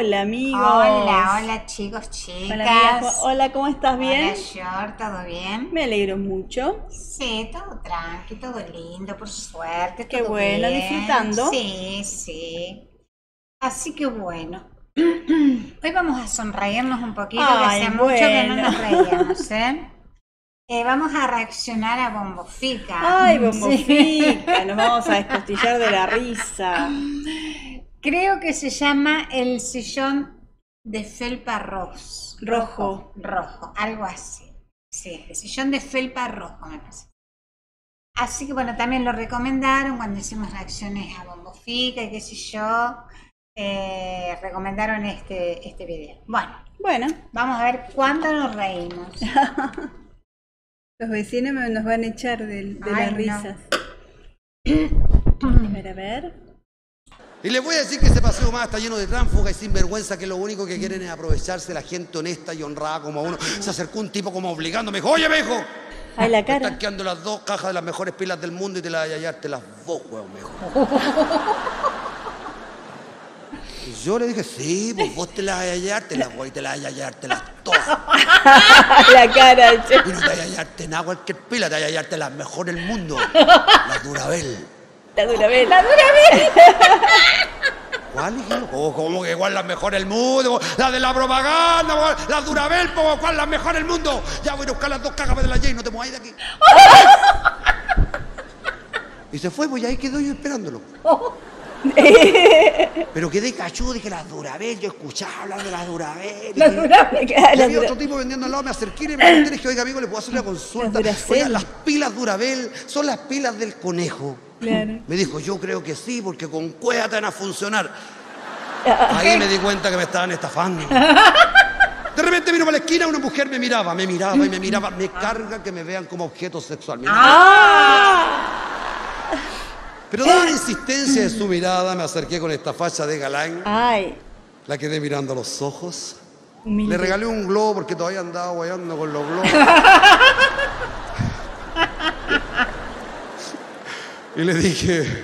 Hola, amigos. Hola, hola chicos, Hola, chicas. hola, ¿cómo estás? ¿Bien? Hola, Short, ¿todo bien? Me alegro mucho. Sí, todo tranqui, todo lindo, por suerte, Qué todo bueno, bien. disfrutando. Sí, sí. Así que bueno, hoy vamos a sonreírnos un poquito, que Ay, hacía mucho que no bueno. nos reíamos, ¿eh? Vamos a reaccionar a Bombo Fica. Ay, Bombo Sí. Fica, nos vamos a descostillar de la risa. Creo que se llama el sillón de felpa Rojo. rojo, algo así. Sí, el sillón de felpa rojo me parece. Así que bueno, también lo recomendaron cuando hicimos reacciones a Bombo Fica y qué sé yo. Recomendaron este video. Bueno, Bueno, vamos a ver cuánto nos reímos. los vecinos nos van a echar de Ay, las no. risas. A ver. Y les voy a decir que ese paseo más está lleno de tránsfugas y sinvergüenza que lo único que quieren es aprovecharse de la gente honesta y honrada como uno. Se acercó un tipo como obligándome, dijo, oye, viejo, Ay, la me están cara. quedando las 2 cajas de las mejores pilas del mundo y te las vas a hallarte las vos, weón, me dijo. Y yo le dije, sí, pues vos te las vas a hallártelas, güey, te las vas a hallártelas todas. La cara, che. Y no te vas a hallarte nada cualquier pila, te vas a hallarte las mejores del mundo, las Durabel. La Durabel. ¿Cuál? ¿Cómo que cuál es la mejor del mundo? La de la propaganda, la Durabel, ¿cuál es la mejor del mundo? Ya voy a buscar las 2 cajas de la J, no te muevas de aquí. Y se fue, pues y ahí quedó yo esperándolo. Pero quedé cachudo, dije, las Durabel, yo escuchaba hablar de las Durabel. La Durabel. Y La había otro Durabel. tipo vendiendo al lado, me acerqué y me pregunté, dije, oiga, amigo, ¿le puedo hacer una consulta? Las Duracell. Oiga, las pilas Durabel son las pilas del conejo. Claro. Me dijo, yo creo que sí, porque con cueva te van a funcionar. Ahí me di cuenta que me estaban estafando. De repente vino para la esquina, una mujer me miraba. Me carga que me vean como objeto sexual. Pero dada la insistencia de su mirada, me acerqué con esta facha de galán. Ay, La quedé mirando a los ojos. humilde. Le regalé un globo porque todavía andaba guayando con los globos. Y le dije,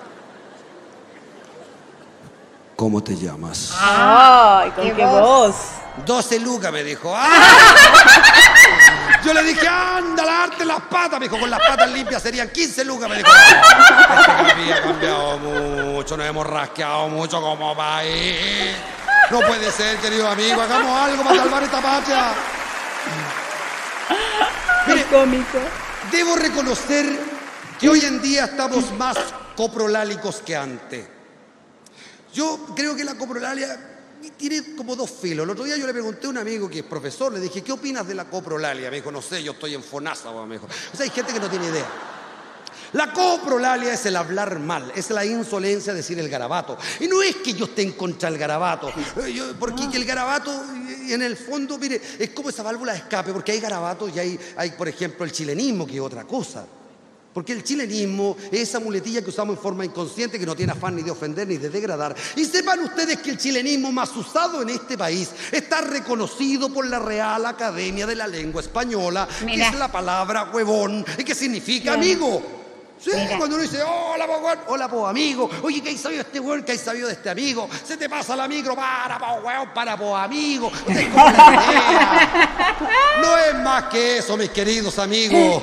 ¿cómo te llamas? Ay, con qué qué voz. voz. 12 lucas, me dijo. ¡Ah! Yo le dije, anda a lavarte las patas. Me dijo, con las patas limpias serían 15 lucas. Me dijo, este había cambiado mucho, nos hemos rasqueado mucho como país. No puede ser, querido amigo, hagamos algo para salvar esta patria. Qué cómico. Debo reconocer que hoy en día estamos más coprolálicos que antes. Yo creo que la coprolalia tiene como 2 filos. El otro día yo le pregunté a un amigo que es profesor, le dije, ¿qué opinas de la coprolalia? Me dijo, no sé, yo estoy en FONASA, me dijo. O sea, hay gente que no tiene idea. La coprolalia es el hablar mal, es la insolencia, decir el garabato. Y no es que yo esté en contra del garabato, porque que el garabato, en el fondo, mire, es como esa válvula de escape, porque hay garabatos y hay, por ejemplo, el chilenismo, que es otra cosa. Porque el chilenismo es esa muletilla que usamos en forma inconsciente, que no tiene afán ni de ofender ni de degradar. Y sepan ustedes que el chilenismo más usado en este país está reconocido por la Real Academia de la Lengua Española, Mira. que es la palabra huevón, y que significa Claro. amigo. Sí, Mira. cuando uno dice, hola, po, weón, hola, po, amigo. Oye, ¿qué hay sabido de este weón? ¿Qué hay sabido de este amigo? Se te pasa la micro, para, po, weón, para, po, amigo. Ustedes como la idea. No es más que eso, mis queridos amigos.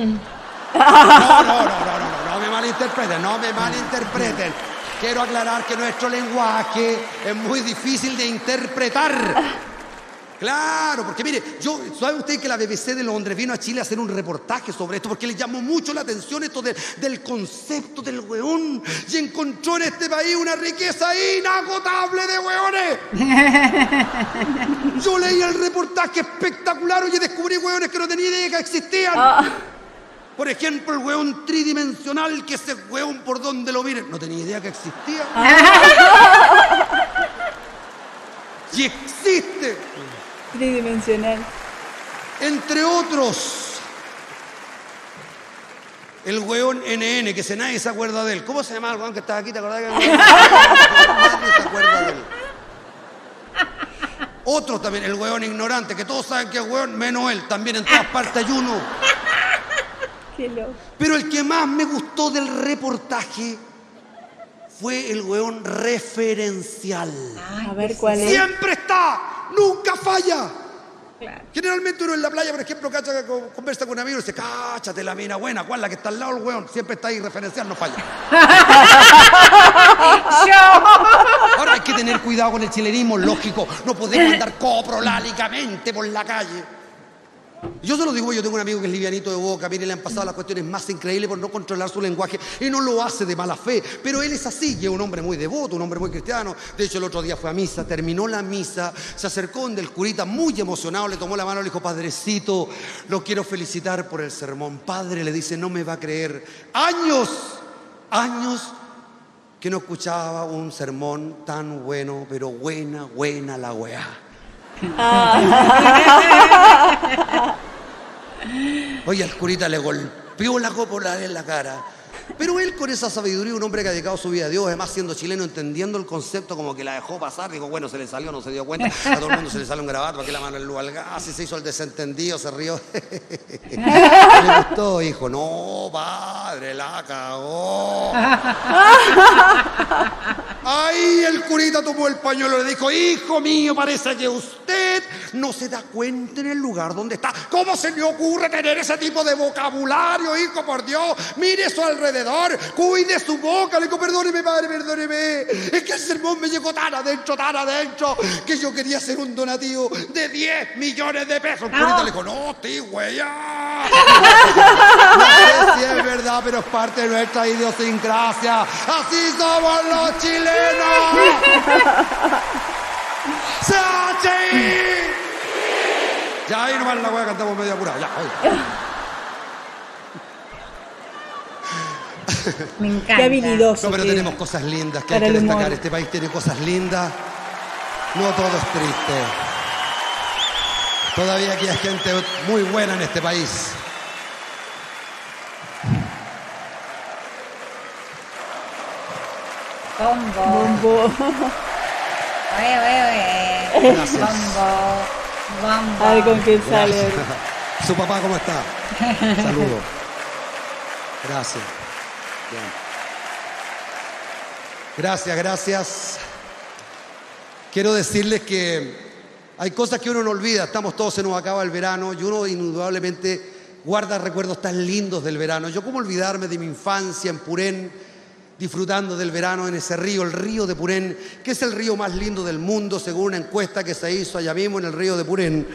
No me malinterpreten. Quiero aclarar que nuestro lenguaje es muy difícil de interpretar. Claro, porque mire, ¿sabe usted que la BBC de Londres vino a Chile a hacer un reportaje sobre esto? Porque le llamó mucho la atención esto del concepto del weón. Y encontró en este país una riqueza inagotable de weones. Yo leí el reportaje espectacular y descubrí weones que no tenía idea que existían. Por ejemplo, el weón tridimensional, que ese weón por donde lo miren, no tenía idea que existía. Y existe. Tridimensional. Entre otros, el weón NN, que nadie se acuerda de él. ¿Cómo se llama el weón que estaba aquí? ¿Te acordás que nadie se acuerda de él? Otro también, el weón ignorante, que todos saben que es weón, menos él. También en todas partes hay uno. Qué loco. Pero el que más me gustó del reportaje fue el weón referencial. A ver cuál es. Siempre está, nunca falla. Claro. Generalmente uno en la playa, por ejemplo, cacha, conversa con un amigo y dice, cáchate la mina buena, ¿cuál? La que está al lado el weón, siempre está ahí referencial, no falla. Ahora hay que tener cuidado con el chilenismo, lógico, no podemos andar coprolálicamente por la calle. Yo se lo digo, yo tengo un amigo que es livianito de boca, mire, le han pasado las cuestiones más increíbles por no controlar su lenguaje y no lo hace de mala fe, pero él es así, y es un hombre muy devoto, un hombre muy cristiano. De hecho, el otro día fue a misa, terminó la misa, se acercó donde el curita muy emocionado, le tomó la mano y le dijo, padrecito, lo quiero felicitar por el sermón. Padre, le dice, no me va a creer, años que no escuchaba un sermón tan bueno, pero buena la weá. Oye, al curita le golpeó la copa en la cara. Pero él, con esa sabiduría, un hombre que ha dedicado su vida a Dios, además siendo chileno, entendiendo el concepto, como que la dejó pasar, dijo, bueno, se le salió, no se dio cuenta, a todo el mundo se le sale un garabato, aquí la mano en luz al gas, y se hizo el desentendido, se rió. Le gustó, hijo, no, padre, la cagó. Ahí el curita tomó el pañuelo y le dijo, hijo mío, parece que usted no se da cuenta en el lugar donde está. ¿Cómo se le ocurre tener ese tipo de vocabulario, hijo, por Dios? Mire su alrededor, cuide su boca. Le digo, perdóneme, padre, perdóneme. Es que el sermón me llegó tan adentro, que yo quería hacer un donativo de 10 millones de pesos. El curita le dijo, no, tío, güey, ya. No sé si es verdad, pero es parte de nuestra idiosincrasia. Así somos los chilenos. ¡Sachi! Ya ahí nomás la weá cantamos medio apurada. Ya, oye. Me encanta. Qué habilidoso. No, pero que- tenemos cosas lindas que hay para que el humor. destacar. Este país tiene cosas lindas. No todo es triste. Todavía aquí hay gente muy buena en este país. Bombo. Bombo. Oye. Gracias. Bombo. A ver con quién sale. Gracias. ¿Su papá cómo está? Saludos. Gracias. Bien. Gracias. Quiero decirles que hay cosas que uno no olvida. Estamos todos, se nos acaba el verano y uno indudablemente guarda recuerdos tan lindos del verano. Yo, ¿cómo olvidarme de mi infancia en Purén, disfrutando del verano en ese río, el río de Purén, que es el río más lindo del mundo, según una encuesta que se hizo allá mismo en el río de Purén?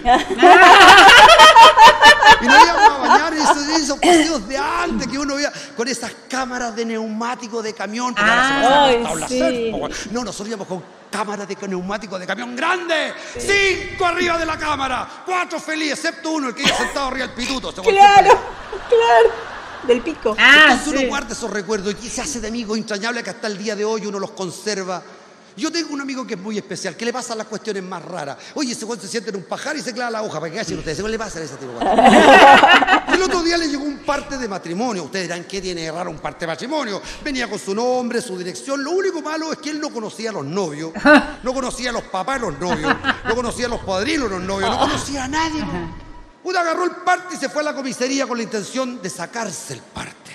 Y nos íbamos a bañar y esos paseos de antes que uno veía con esas cámaras de neumático de camión. Porque ahora se pasan Ay, las tablas sí. surf, po, weón. No, nosotros íbamos con cámaras de neumático de camión grande. 5 arriba de la cámara, 4 felices, excepto uno, el que iba sentado arriba del pituto. Se volvió Claro, feliz. claro. Del pico. Entonces uno Sí. guarda esos recuerdos y se hace de amigos entrañables que hasta el día de hoy uno los conserva. Yo tengo un amigo que es muy especial, que le pasan las cuestiones más raras. Oye, ese güey se siente en un pajar y se clava la hoja. ¿Para qué hacen ustedes? ¿Qué le pasa a ese tipo? El otro día le llegó un parte de matrimonio. Ustedes dirán, ¿qué tiene de raro un parte de matrimonio? Venía con su nombre, su dirección. Lo único malo es que él no conocía a los novios, no conocía a los papás de los novios, no conocía a los padrinos de los novios, no conocía a nadie. Uno agarró el parte y se fue a la comisaría con la intención de sacarse el parte.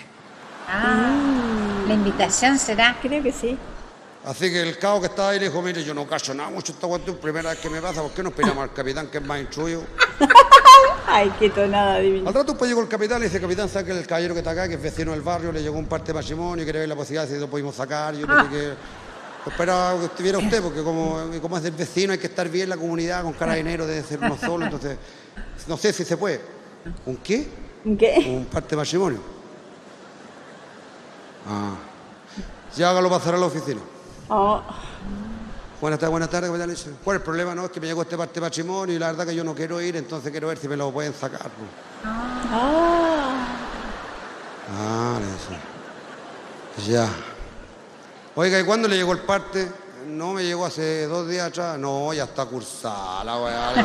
La invitación será. Creo que sí. Así que el cabo que estaba ahí le dijo, mire, yo no cacho nada mucho esta cuestión, primera vez que me pasa, ¿por qué no esperamos al capitán que es más instruido? Ay, qué tonada divina. Al rato pues llegó el capitán y dice, capitán, sabe que el caballero que está acá, que es vecino del barrio, le llegó un parte de matrimonio y quiere ver la posibilidad de si lo pudimos sacar. Yo le dije que esperaba que estuviera usted, porque como es del vecino hay que estar bien en la comunidad, con carabinero debe ser uno solo, entonces no sé si se puede. ¿Un qué? ¿Qué? Un parte de matrimonio. Ah. Ya hágalo pasar a la oficina. Oh. Buenas tardes, capitán. ¿Cuál es el problema? No, es que me llegó este parte de matrimonio y la verdad que yo no quiero ir, entonces quiero ver si me lo pueden sacar. Pues. Ah. Ah, eso. Ya. Oiga, ¿y cuándo le llegó el parte? No, me llegó hace 2 días atrás. No, ya está cursada la weá.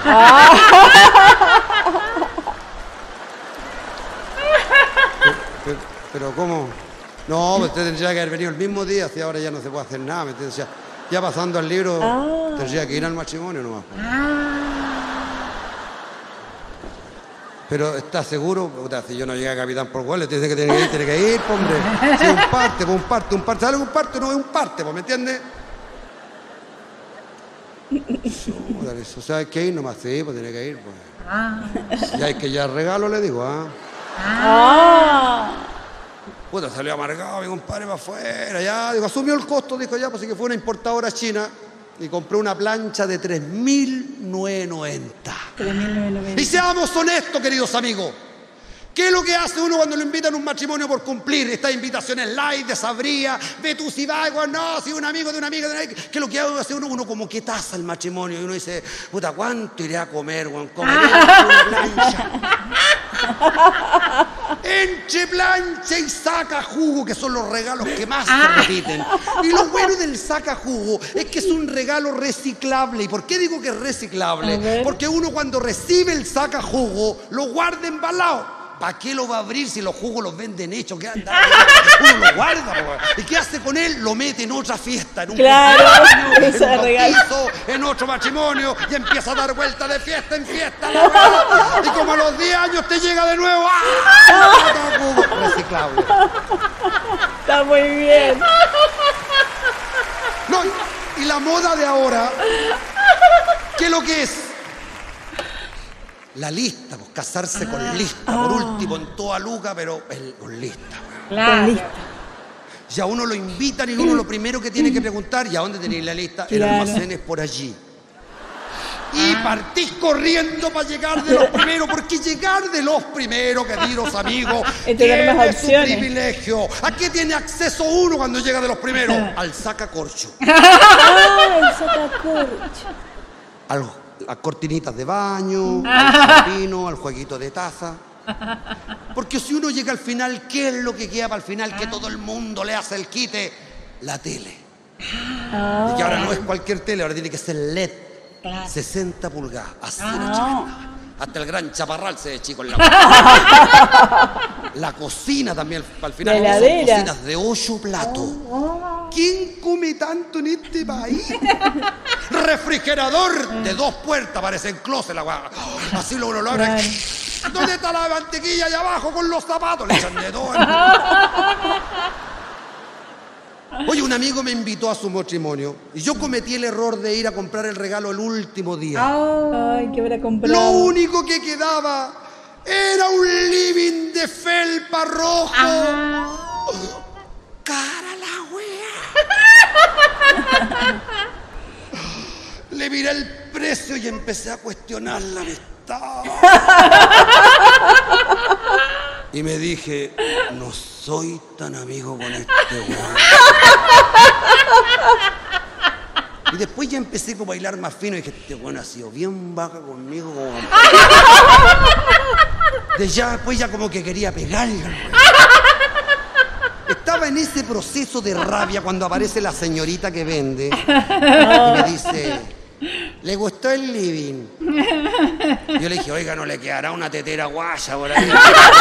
Pero ¿cómo? No, pues usted tendría que haber venido el mismo día, si ahora ya no se puede hacer nada. ¿Me entiendes? Ya pasando al libro, tendría que ir al matrimonio nomás. Pero ¿estás seguro? Puta, si yo no llegué a capitán por gol, le dice que tiene que ir, po, hombre. Sí, un parte. ¿Sabes lo que un parte? No es un parte, ¿me entiendes? O sea, hay que ir nomás, sí, pues tiene que ir, pues. Y hay que ya regalo, le digo, Puta, salió amargado mi compadre para afuera, ya, digo, asumió el costo, dijo ya, pues sí que fue una importadora china y compró una plancha de 3.990. 3.990. Y seamos honestos, queridos amigos. ¿Qué es lo que hace uno cuando lo invitan a un matrimonio por cumplir estas invitaciones light de Sabría, de tú si vas, no, si un amigo de una amiga, ¿qué es lo que hace uno? Uno como que tasa el matrimonio y uno dice, puta, ¿cuánto iré a comer, weón? Comeré una plancha. Entre plancha y saca jugo, que son los regalos que más se repiten. Y lo bueno del saca jugo es que es un regalo reciclable. ¿Y por qué digo que es reciclable? Porque uno cuando recibe el saca jugo lo guarda embalado. ¿Para qué lo va a abrir si los jugos los venden hechos? ¿Qué anda? Uno lo guarda, ¿y qué hace con él? Lo mete en otra fiesta, en un cumpleaños, en un bautizo, en otro matrimonio, y empieza a dar vueltas de fiesta en fiesta, la verdad. Y como a los 10 años te llega de nuevo, reciclable. Está muy bien. No, y la moda de ahora, ¿qué es lo que es? La lista, pues casarse con lista, por último en toda luca, pero con lista. Claro. Y a uno lo invitan y uno lo primero que tiene que preguntar, ¿y a dónde tenéis la lista? El almacén es por allí. Y partís corriendo para llegar de los primeros, porque llegar de los primeros, queridos amigos, tiene su privilegio. ¿A qué tiene acceso uno cuando llega de los primeros? Al sacacorcho. El sacacorcho. Las cortinitas de baño, al pino, al jueguito de taza. Porque si uno llega al final, ¿qué es lo que queda para el final? Que todo el mundo le hace el quite. La tele. Y que ahora no es cualquier tele, ahora tiene que ser LED. 60 pulgadas. Así hasta el gran chaparral se ve chico en la La cocina también, al final son cocinas de 8 platos. ¿Quién come tanto en este país? Refrigerador de 2 puertas, parece en closet la guagua. Así uno lo abre. ¿Dónde está la mantequilla allá abajo con los zapatos? Le echan de todo. Oye, un amigo me invitó a su matrimonio y yo cometí el error de ir a comprar el regalo el último día. Ay, ¿qué habrá comprado? Lo único que quedaba era un living de felpa rojo. ¡Cara la wea! Le miré el precio y empecé a cuestionar la amistad. Y me dije, no soy tan amigo con este weón. Y después ya empecé como a bailar más fino y dije, este weón ha sido bien baja conmigo. Después ya como que quería pegarle al weón. Estaba en ese proceso de rabia cuando aparece la señorita que vende y me dice, ¿le gustó el living? Yo le dije, oiga, ¿no le quedará una tetera guaya por ahí?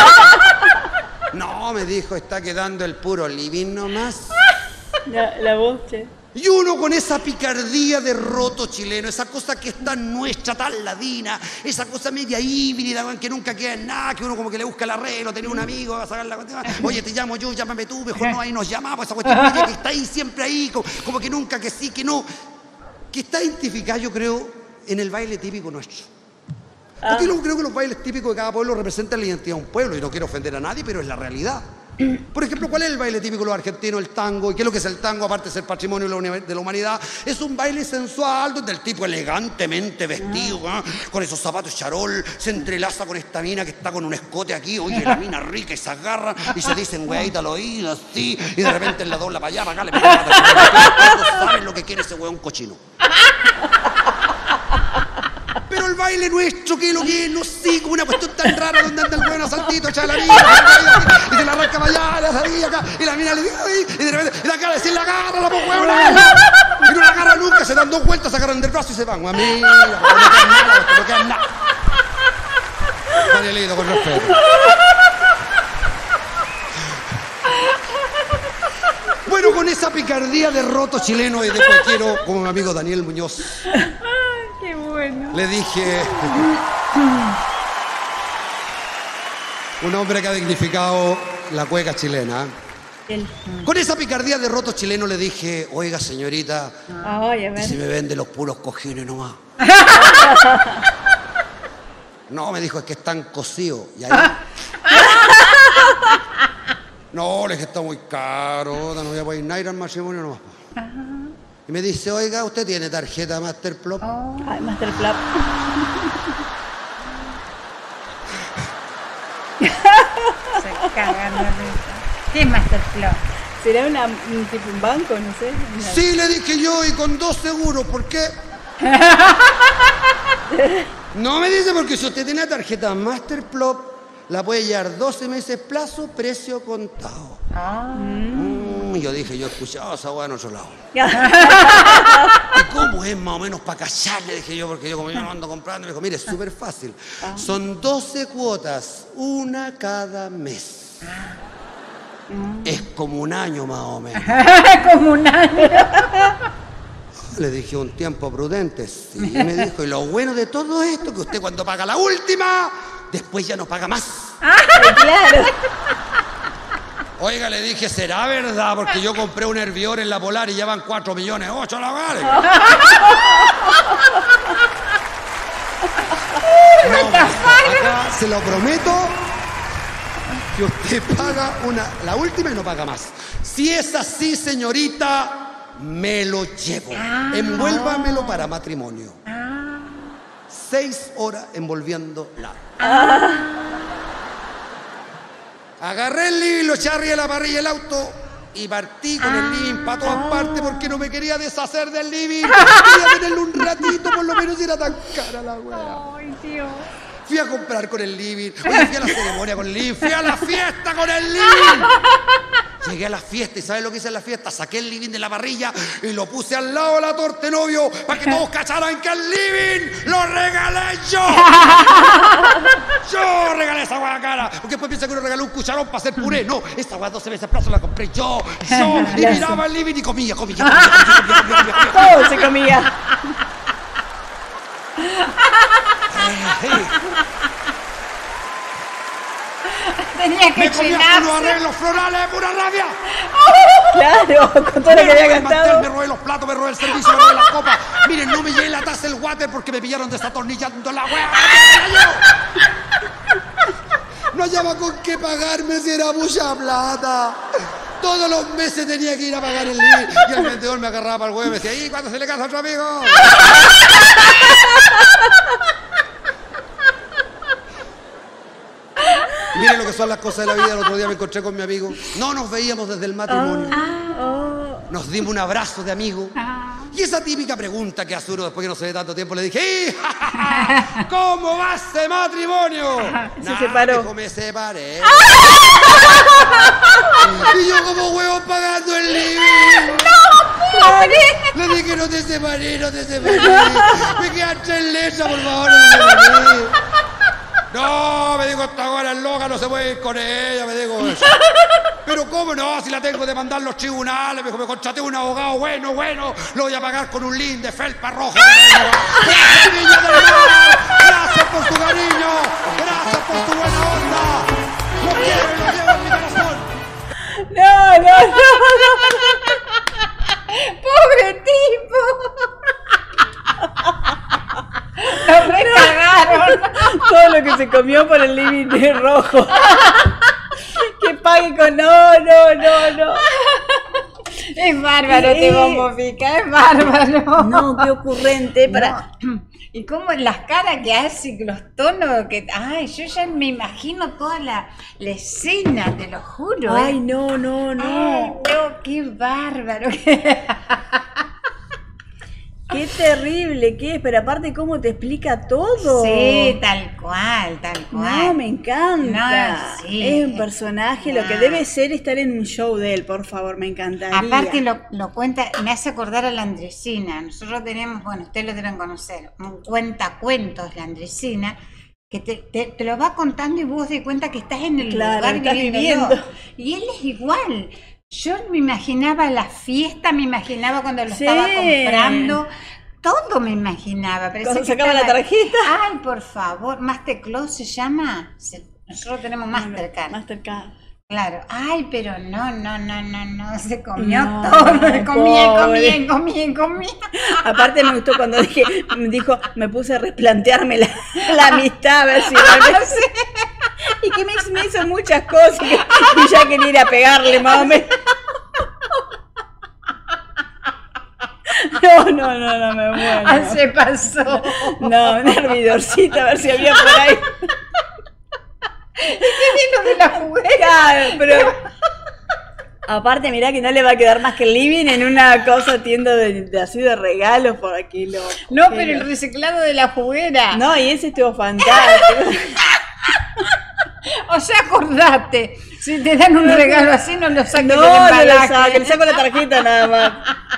No, me dijo, está quedando el puro living nomás. La voz, che. Y uno con esa picardía de roto chileno, esa cosa que es tan nuestra, tan ladina, esa cosa media híbrida, que nunca queda en nada, que uno como que le busca el arreglo, tener un amigo, va a sacar la cuestión, oye, te llamo yo, llámame tú, mejor no, ahí nos llamamos, esa cuestión media que está ahí, siempre ahí, como que nunca, que sí, que no, que está identificada, yo creo, en el baile típico nuestro. Porque yo creo que los bailes típicos de cada pueblo representan la identidad de un pueblo, y no quiero ofender a nadie, pero es la realidad. Por ejemplo, ¿cuál es el baile típico de los argentinos? El tango. ¿Y qué es lo que es el tango? Aparte de ser patrimonio de la humanidad, es un baile sensual donde el tipo elegantemente vestido, con esos zapatos charol, se entrelaza con esta mina que está con un escote aquí, oye, la mina rica, y se agarra y se dicen, güeyita, al oído, así, y de repente la dobla para allá, para acá, le pega la pata. Todos saben lo que quiere ese weón cochino. Pero el baile nuestro, que es lo que es, no sé, como una cuestión tan rara donde anda el weón a saltito, echa la mina, y se la arranca para allá, la salía acá, y la mina le dice, y de repente, y la cara, decir la cara, la pues weona, y no la agarra nunca, se dan 2 vueltas, se agarran del brazo y se van, amiga, no quedan nada. Danielito, con respeto. Bueno, con esa picardía de roto chileno y después quiero, como mi amigo Daniel Muñoz. Qué bueno. Le dije, Un hombre que ha dignificado la cueca chilena. Él. Con esa picardía de roto chileno le dije, oiga, señorita, Ay, a ¿y ver. si me vende los puros cojines nomás? No, me dijo, es que están cocidos. Y ahí... No, le dije, está muy caro, no voy a poder ir al matrimonio nomás. Y me dice, oiga, ¿usted tiene tarjeta Masterplop? Ay, Masterplap. Se cagan de risa. ¿Qué es Masterplot? ¿Será un tipo un banco? No sé. Sí, le dije yo, y con 2 seguros, ¿por qué? No me dice, porque si usted tiene tarjeta Masterplop, la puede llevar 12 meses plazo, precio contado. Yo dije, yo he escuchado esa hueá en otro lado. ¿Y cómo es más o menos para callarle? Dije yo, porque yo como yo no ando comprando, me dijo, mire, es súper fácil. Son 12 cuotas, una cada mes. Es como un año más o menos. Como un año. Le dije, un tiempo prudente, sí. Me dijo, y lo bueno de todo esto, que usted cuando paga la última, después ya no paga más. Claro. Oiga, le dije, ¿será verdad? Porque yo compré un hervidor en la Polar y ya van 4,8 millones la vale. No, acá se lo prometo que usted paga la última y no paga más. Si es así, señorita, me lo llevo. Envuélvamelo para matrimonio. 6 horas envolviéndola. Agarré el living, lo eché arriba de la parrilla del auto y partí con el living para todas partes porque no me quería deshacer del living. Quería tenerlo un ratito, por lo menos, si era tan cara la weá. Ay, Dios. Fui a comprar con el living, oye, fui a la ceremonia con el living, fui a la fiesta con el living. Llegué a la fiesta y ¿sabes lo que hice en la fiesta? Saqué el living de la parrilla y lo puse al lado de la torta de novio para que todos cacharan que el living lo regalé yo. Yo regalé esa hueá cara. Porque después piensa que uno regaló un cucharón para hacer puré. No, esa hueá 12 veces plazo la compré yo. Y miraba el living y comía. Todo se comía. Tenía que Me comía unos llenarse. arreglos florales de pura rabia. Claro, con todo lo que había robé el mantel, gastado. me robé los platos, me robé el servicio, me robé las copas. Miren, no me llevé la taza del water porque me pillaron desatornillando la hueá. No hallaba con qué pagarme si era mucha plata. Todos los meses tenía que ir a pagar el living. Y el vendedor me agarraba para el huevo y me decía, ¿y cuándo se le casa a otro amigo? Miren lo que son las cosas de la vida. El otro día me encontré con mi amigo. No nos veíamos desde el matrimonio. Nos dimos un abrazo de amigo. Y esa típica pregunta que hace uno después que no se ve tanto tiempo, le dije, ¡y, cómo va ese matrimonio! Se separó. Dijo, me separé. Y yo como huevo pagando el living. Le dije, no te separé, no te separé. Me quedan 3 letras, por favor, no te separé. No, me dijo, esta hora es loca, no se puede ir con ella, me dijo eso. Pero ¿cómo no? Si la tengo de mandar los tribunales, me dijo, me contraté un abogado bueno, lo voy a pagar con un link de felpa rojo. Gracias, niña del mar. Gracias por tu cariño. Gracias por tu buena onda. Lo quiero y lo llevo en mi corazón. No. ¡Pobre tipo! ¡Lo recagaron! Todo lo que se comió por el living de rojo. Que pague con... No. Es bárbaro, Sí. te bombofica, es bárbaro. No, qué ocurrente. Para... No. Y como las caras que hace, los tonos que... Ay, yo ya me imagino toda la escena, te lo juro. Ay, ¿eh? no. Ay, no, qué bárbaro. Qué terrible que es, pero aparte cómo te explica todo. Sí, tal cual. No, me encanta. No, sí. Es un personaje, lo que debe ser estar en un show de él, por favor, me encantaría. Aparte lo cuenta, me hace acordar a la Andresina. Nosotros tenemos, bueno, ustedes lo deben conocer, un cuentacuentos, la Andresina, que te lo va contando y vos te cuenta que estás en el Claro, lugar estás viviéndolo. viviendo. Y él es igual. Yo me imaginaba la fiesta, me imaginaba cuando lo Sí. estaba comprando. Todo me imaginaba. Parecía Cuando que sacaba la estaba- tarjeta. Ay, por favor. Master Claus se llama. Nosotros tenemos Mastercard. Mastercard. Claro. Ay, pero no. Se comió No, todo. pobre. Comía. Aparte me gustó cuando dijo, me puse a replantearme la amistad, a ver si realmente... Y que me hizo muchas cosas y ya quería ir a pegarle más o menos. No, me muero. Ah, se pasó. No, un hervidorcito, a ver si había por ahí. ¿Qué lo de la juguera? Claro, pero... Aparte, mirá que no le va a quedar más que el living en una cosa tienda así de regalos por aquí. No, pero el reciclado de la juguera. No, y ese estuvo fantástico. O sea, acordate, si te dan un regalo así, no lo saques No, del no lo embalaje. saque, le saco la tarjeta nada más.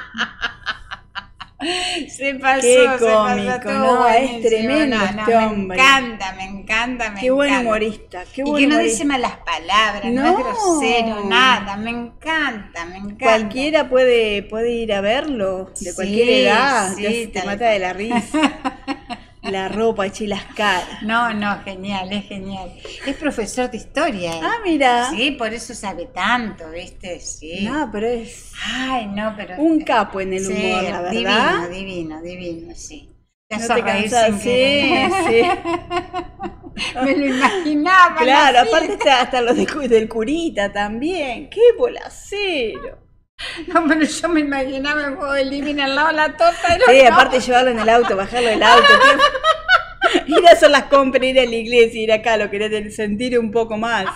Se pasó, Qué se cómico, pasó, no, todo es buenísimo. tremendo este hombre. Me encanta. Qué buen humorista, qué Y buen que no humorista. dice malas palabras, no es No. grosero, nada, me encanta. Cualquiera puede ir a verlo, de Sí, cualquier edad, sí, te tal mata de la risa. La ropa, y las caras. No, genial, es genial. Es profesor de historia. Ah, mira. Sí, por eso sabe tanto, ¿viste? Sí. No, pero es Ay, no, pero... un capo en el Sí, humor, la verdad. divino, sí. Te No hace te reír cansás, sin sí, querer. sí. Me lo imaginaba. Claro, así. aparte está hasta los del curita también. ¡Qué bolacero! No, pero yo me imaginaba el juego de living al lado de la torta. Sí, aparte llevarlo en el auto, bajarlo del auto. Ir a hacer las compras, ir a la iglesia, ir acá, lo querés sentir un poco más.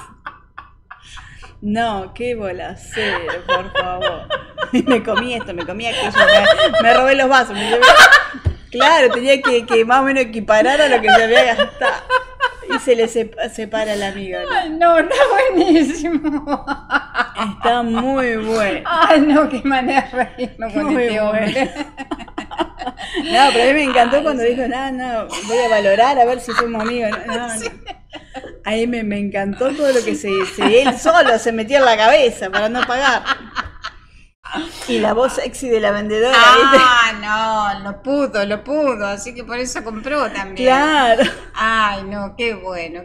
No, qué bolacero, por favor. Me comí esto, me comí aquello, me robé los vasos. Claro, tenía que más o menos equiparar a lo que se había gastado. Y se le separa el amigo. ¿No? Ay, no, está buenísimo. Está muy bueno. Ay, no, qué manera de reírme con Muy este hombre. No, pero a mí me encantó cuando dijo, no, voy a valorar a ver si somos amigos. No. Ahí me encantó todo lo que él solo se metió en la cabeza para no pagar. Y la voz sexy de la vendedora. No, lo pudo, así que por eso compró también. Claro. Ay, no, qué bueno.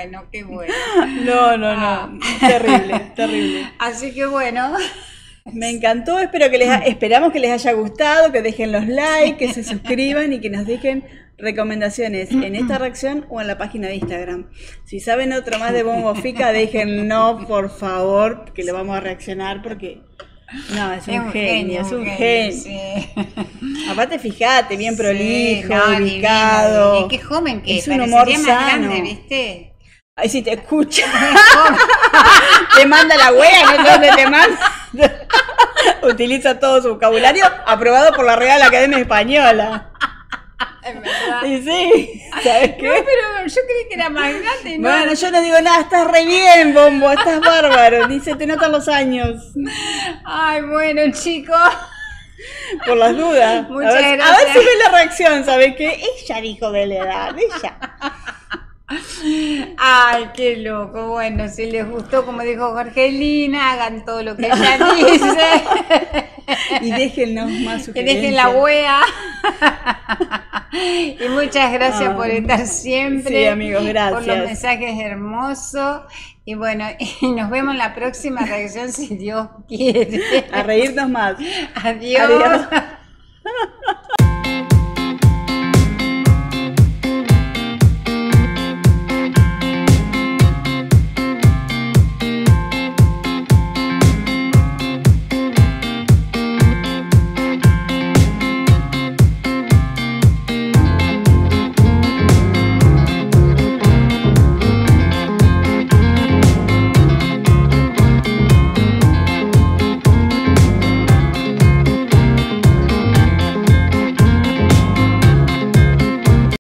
No, terrible. Así que bueno. Me encantó, esperamos que les haya gustado, que dejen los likes, que se suscriban y que nos dejen recomendaciones en esta reacción o en la página de Instagram. Si saben otro más de Bombo Fica, déjenlo por favor, que lo vamos a reaccionar porque no, es un genio. Sí. Aparte, fíjate, bien prolijo, no, ubicado. divino. Y qué joven que es un humor parecería más sano. grande, ¿viste? Ahí sí te escucha. Te manda la wea, no sé dónde te manda. Utiliza todo su vocabulario aprobado por la Real Academia Española. Es verdad. Y sí, ¿sabes qué? No, pero yo creí que era más grande, ¿no? Bueno, yo no digo nada, estás re bien, Bombo, estás bárbaro. Ni se te notan los años. Ay, bueno, chicos. Por las dudas. Muchas a ver gracias. si ves la reacción, ¿sabes qué? Ella dijo de la edad, ella. Ay, qué loco. Bueno, si les gustó, como dijo Jorgelina, hagan todo lo que ella dice. Y déjennos más Que sugerencias. dejen la wea. Y muchas gracias por estar siempre. Sí, amigos, gracias. Por los mensajes hermosos. Y bueno, y nos vemos en la próxima reacción si Dios quiere. A reírnos más. Adiós. Adiós.